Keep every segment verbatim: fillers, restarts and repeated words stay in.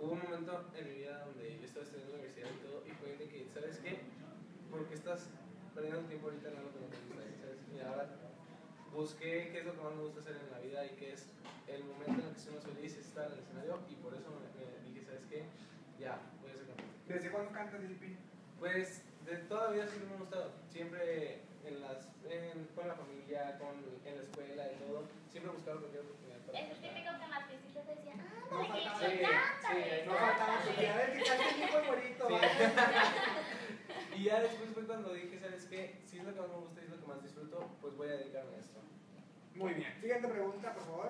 hubo un momento en mi vida donde yo estaba estudiando en la universidad y todo, y fue de que, ¿sabes qué? Porque estás perdiendo el tiempo ahorita en algo que no te gusta, ¿sabes? Y ahora busqué qué es lo que más me gusta hacer en la vida y qué es el momento en el que soy más feliz, es estar en el escenario, y por eso me, me dije, ¿sabes qué? Ya, voy a ser cantante. ¿Desde cuándo cantas, J P? Pues de toda la vida siempre me ha gustado, siempre en las, en, con la familia, con, en la escuela y todo, siempre he buscado cualquier oportunidad para Es el típico que en las visitas decían, ah, No no, faltaba. que Sí, cántale, sí, No faltaba que a ver que cante el hijo bonito. Sí. ¿Vale? Y ya después fue cuando dije, ¿sabes qué? Si es lo que más me gusta y es lo que más disfruto, pues voy a dedicarme a esto. Muy bien. Siguiente pregunta, por favor.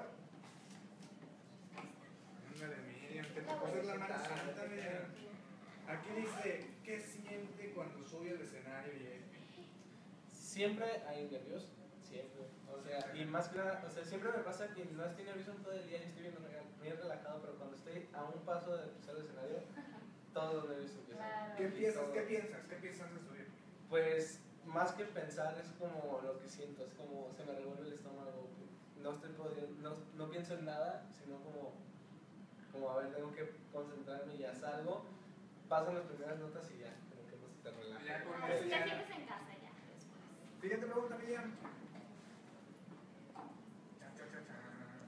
Ándale, Miriam, te tocó ser la hermana santa, Miriam. Aquí dice, ¿qué siente cuando sube al escenario y es? Siempre hay nervios, siempre. O sea, y más que nada, o sea, siempre me pasa que no estoy nervioso en todo el día y estoy bien, bien relajado, pero cuando estoy a un paso de empezar el escenario, todos los nervios empiezan. Claro. ¿Qué piensas? ¿Qué piensas? ¿Qué piensas de subir? Pues más que pensar es como lo que siento, es como se me revuelve el estómago, no estoy pudiendo, no, no pienso en nada, sino como, como a ver, tengo que concentrarme y ya salgo, pasan las primeras notas y ya, como que no se te relaja. Ya con Ah, eso ya ya. sientes en casa ya después. Siguiente pregunta, Miriam. Cha, cha, cha, cha.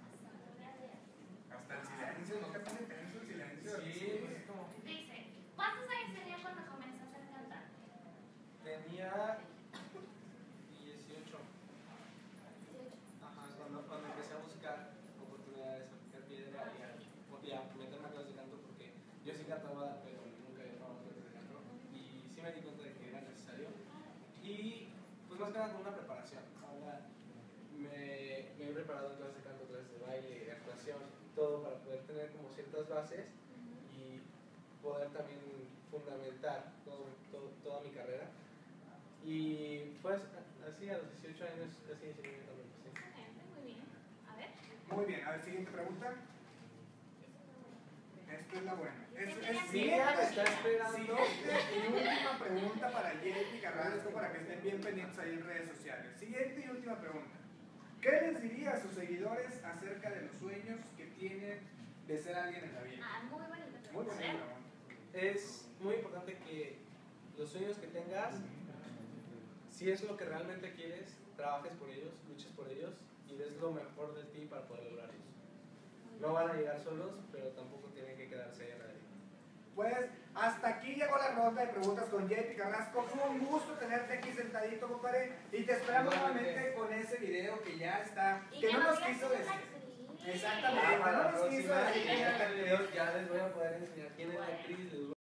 Hasta el silencio, no te pone tenso el silencio. Sí, pues es como, Dice, ¿cuántos años tenía cuando comenzó a ser cantante? tenía dieciocho. Ajá, cuando, cuando empecé a buscar oportunidades, a picar piedra y a, y a meterme a clases de canto, porque yo sí cantaba, pero nunca había tomado clases de canto, y sí me di cuenta de que era necesario. Y pues más que nada con una preparación. Ahora me, me he preparado en clases de canto, clases de baile, de actuación, todo para poder tener como ciertas bases y poder también fundamentar todo, todo, toda mi carrera. Y pues así a los dieciocho años, así inicié también. Sí. Excelente, muy bien. A ver. Muy bien, a ver, siguiente pregunta. Esta es la buena. Es, Siempre es me Miriam siguiente, está esperando. siguiente y última pregunta para J P Carrasco para que estén bien pendientes ahí en redes sociales. Siguiente y última pregunta. ¿Qué les diría a sus seguidores acerca de los sueños que tienen de ser alguien en la vida? Ah, muy bonita Muy pregunta. buena A ver. pregunta. Es muy importante que los sueños que tengas, si es lo que realmente quieres, trabajes por ellos, luches por ellos y des lo mejor de ti para poder lograrlos. No van a llegar solos, pero tampoco tienen que quedarse ahí a nadie. Pues hasta aquí llegó la ronda de preguntas con J P Carrasco. Fue un gusto tenerte aquí sentadito, compadre. Y te esperamos Igualmente. nuevamente con ese video que ya está. Y Que no nos digas quiso quién es la decir. actriz. Exactamente. Ah, para no la nos quiso próxima decir quién era la actriz. ya les voy a poder enseñar quién es la actriz. Les voy